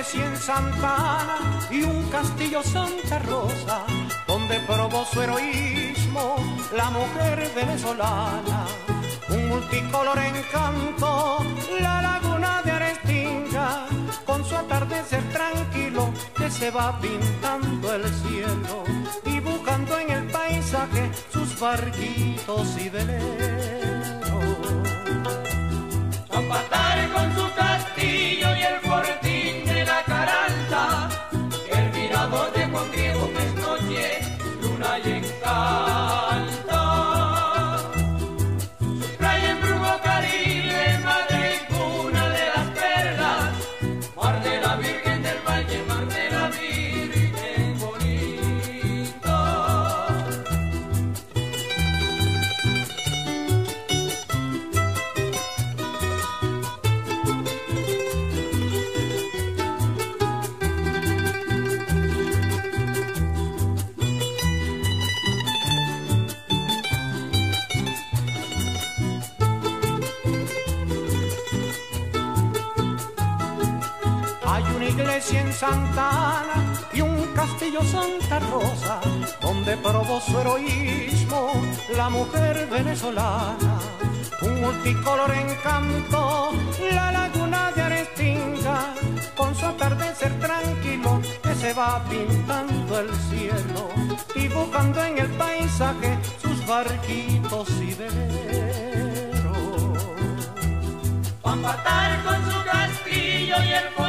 iglesia en Santa Ana y un castillo Santa Rosa, donde probó su heroísmo la mujer venezolana. Un multicolor encanto, la laguna de Arestinga, con su atardecer tranquilo que se va pintando el cielo, dibujando en el paisaje sus barquitos y veleros. Pampatares con su castillo y el fortín de la Caranta, el mirador de Juan Griego que es noche, luna y encanta. Su playa en Brujo Caribe, madre y cuna de las perlas, mar de la Virgen del Valle, mar de la Virgen bonita. Hay una iglesia en Santa Ana y un castillo Santa Rosa, donde probó su heroísmo la mujer venezolana. Un multicolor encanto, la laguna de Arestinga, con su atardecer tranquilo que se va pintando el cielo, dibujando en el paisaje sus barquitos y veleros. Pampatares con su castillo y el